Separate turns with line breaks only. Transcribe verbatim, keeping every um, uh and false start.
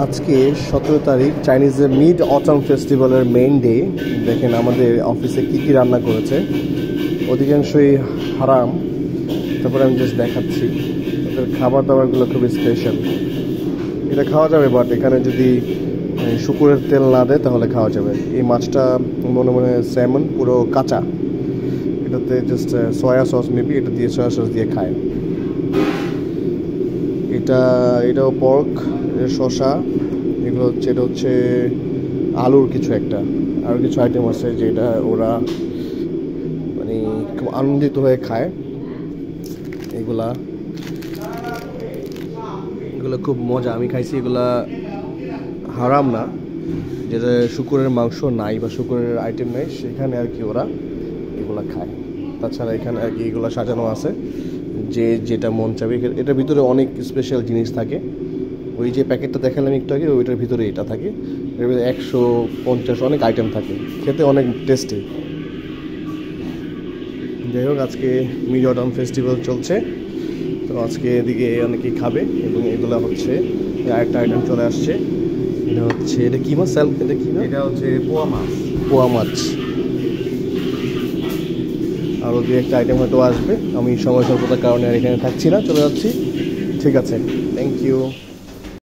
আজকে সতেরো তারিখ চাইনিজের মিড অটাম ফেস্টিভ্যালের মেইন ডে। দেখেন আমাদের অফিসে কি কি রান্না করেছে, অধিকাংশই হারাম। তারপরে আমি জাস্ট দেখাচ্ছি ওদের খাবার দাবারগুলো খুবই স্পেশাল। এটা খাওয়া যাবে, বাট এখানে যদি শুকুরের তেল না দেয় তাহলে খাওয়া যাবে। এই মাছটা মনে মনে স্যামন পুরো কাঁচা, এটাতে জাস্ট সয়া সস মেবি এটা দিয়ে সয়া সস দিয়ে খায়। এটা এটাও পর্ক, শসা, এগুলো হচ্ছে এটা হচ্ছে আলুর কিছু একটা, আরও কিছু আইটেম আছে যেটা ওরা মানে খুব আনন্দিত হয়ে খায়। এগুলা এগুলো খুব মজা, আমি খাইছি। এগুলা হারাম না, যেটা শুকুরের মাংস নাই বা শুকুরের আইটেম নেই সেখানে আর কি ওরা এগুলা খায়। তাছাড়া এখানে আর কি এগুলো সাজানো আছে যে যেটা মন চাবে। এটার ভিতরে অনেক স্পেশাল জিনিস থাকে। ওই যে প্যাকেটটা দেখালাম একটু আগে, ওইটার ভিতরে এটা থাকে। এর ভিতরে একশো পঞ্চাশ অনেক আইটেম থাকে, খেতে অনেক টেস্টি। যাই হোক, আজকে মিড অটাম ফেস্টিভ্যাল চলছে, তো আজকে এদিকে অনেকেই খাবে। এবং এগুলো হচ্ছে আরেকটা আইটেম চলে আসছে, এটা হচ্ছে এটা কী মাছ? এটা কী মাছ?
এটা হচ্ছে পোয়া মাছ।
পোয়া মাছ। আরও দু একটা আইটেম হয়তো আসবে। আমি সময় স্বল্পতার কারণে আর এখানে থাকছি না, চলে যাচ্ছি। ঠিক আছে, থ্যাংক ইউ।